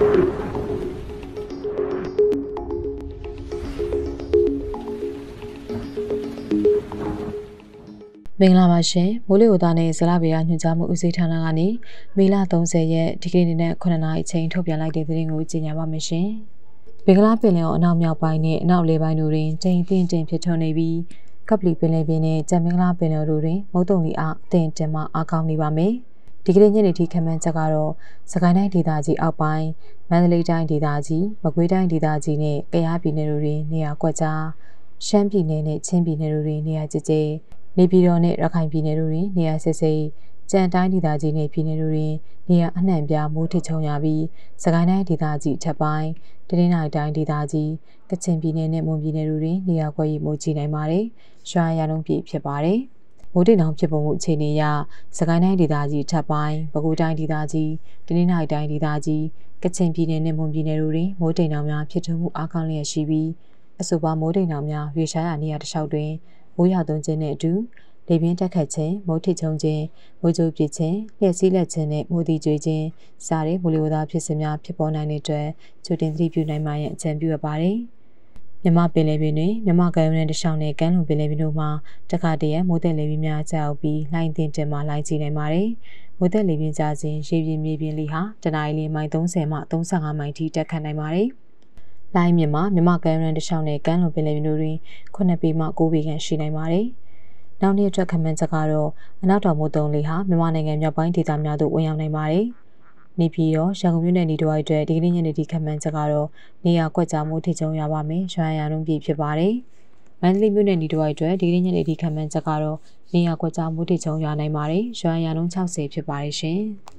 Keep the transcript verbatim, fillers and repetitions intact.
မင်္ဂလာပါရှင်မိုးလေဝသနဲ့ဇလဗေဒညွှန်ကြားမှုဦးစီးဌာနကနေမေလသုံးဆယ်ရက်ဒီကနေ့နေ့ခုနှစ်နာရီအချိန်ထုတ်ပြန်လိုက်တဲ့သတင်းကိုကြေညာပါမယ်ရှင်။ဘင်္ဂလားပင်လယ်အော်အနောက်မြောက်ပိုင်းနဲ့အနောက်လေပိုင်းတို့တွင်တိမ်တင်းတင်းဖြစ်ထွန်းနေပြီးကပလီပင်လယ်ပြင်နဲ့ကြံမင်္ဂလာပင်လယ်တို့တွင်မုတ်တုံလီအားအသင့်တင်မှအားကောင်းနေပါမယ်။ဒီကနေ့ညနေထိခန့်မှန်းချက်ကတော့စကိုင်းတိုင်းဒေသကြီးအောက်ပိုင်းမန္တလေးတိုင်းဒေသကြီးမကွေးတိုင်းဒေသကြီးနဲ့ကယားပြည်နယ်တို့တွင်နေရာကွက်ကြားရှမ်းပြည်နယ်နဲ့ချင်းပြည်နယ်တို့တွင်နေရာကျကျနေပြည်တော်နဲ့ရခိုင်ပြည်နယ်တို့တွင်နေရာစစ်စစ်ကြံတိုင်းဒေသကြီးနဲ့ပြည်နယ်တို့တွင်နေရာအနှံ့ပြားမိုးထစ်ချုံရပြီးစကိုင်းတိုင်းဒေသကြီးထပ်ပိုင်းတနင်္သာရီတိုင်းဒေသကြီးကချင်ပြည်နယ်နဲ့မွန်ပြည်နယ်တို့တွင်နေရာကွက်ရီမိုးကြီးနိုင်ပါတယ်။ရွှာရလုံးပြည့်ဖြစ်ပါတယ်။မိုးတိမ်တောင်ဖြစ်ပုံမှုအခြေအနေအရစကိုင်းတိုင်းဒေသကြီးထပ်ပိုင်းပဲခူးတိုင်းဒေသကြီးတနင်္သာရီတိုင်းဒေသကြီးကချင်ပြည်နယ်နဲ့မွန်ပြည်နယ်တို့တွင်မိုးတိမ်တောင်များဖြစ်ထွန်းမှုအားကောင်းလျက်ရှိပြီးအဆိုပါမိုးတိမ်တောင်များရွေရှားရာနေရာတစ်လျှောက်တွင်မိုးရွာသွန်းခြင်းနှင့်အတူလေပြင်းတက်ခတ်ခြင်းမိုးထစ်ချုံခြင်းမိုးကြိုးပစ်ခြင်းလျှက်စီးလက်ခြင်းနဲ့မိုးတိကျွေးခြင်းစတဲ့မိုးလေဝသဖြစ်စဉ်များဖြစ်ပေါ်နိုင်တဲ့အတွက်ကြိုတင်သတိပြုနိုင်မှရန်အကြံပြုရပါတယ်။မြမပင်လယ်ပြင်တွင်မြမကမ်းရိုးတန်းတစ်လျှောက်နဲ့ကမ်းလွန်ပင်လယ်ပြင်တို့မှာတခါတည်းရမိုးသက်လေပြင်းများကျရောက်ပြီးလှိုင်းတင်တင်မှလှိုင်းကြီးနိုင်ပါတယ်။မိုးသက်လေပြင်းကျခြင်းရေပြင်မြေပြင်လေဟာတနအီလမိုင်သုံးဆယ်မှသုံးဆယ့်ငါးမိုင်ထိတက်ခတ်နိုင်ပါတယ်။လိုင်းမြမမြမကမ်းရိုးတန်းတစ်လျှောက်နဲ့ကမ်းလွန်ပင်လယ်ပြင်တို့တွင်ခုနှစ်ပေမှကိုးပေခန့်ရှိနိုင်ပါတယ်။နောက်နေ့အတွက်ခန့်မှန်းချက်ကတော့အနောက်တောင်မိုးတုံလေဟာမြန်မာနိုင်ငံမြောက်ပိုင်းဒေသများသို့ဝင်ရောက်နိုင်ပါတယ်။နေပြည်တော်ရန်ကုန်မြို့နယ်နေတဝိုက်အတွက်ဒီကနေ့ညနေထိခန့်မှန်းချက်ကတော့နေရာကွက်ကြားမိုးထစ်ချုံရပါမယ်။ရွှာရလုံးပြည့်ဖြစ်ပါတယ်။မန္တလေးမြို့နယ်နေတဝိုက်အတွက်ဒီကနေ့ညနေထိခန့်မှန်းချက်ကတော့နေရာကွက်ကြားမိုးထစ်ချုံရနိုင်ပါတယ်။ရွှာရလုံး၆၀ဖြစ်ပါတယ်ရှင်။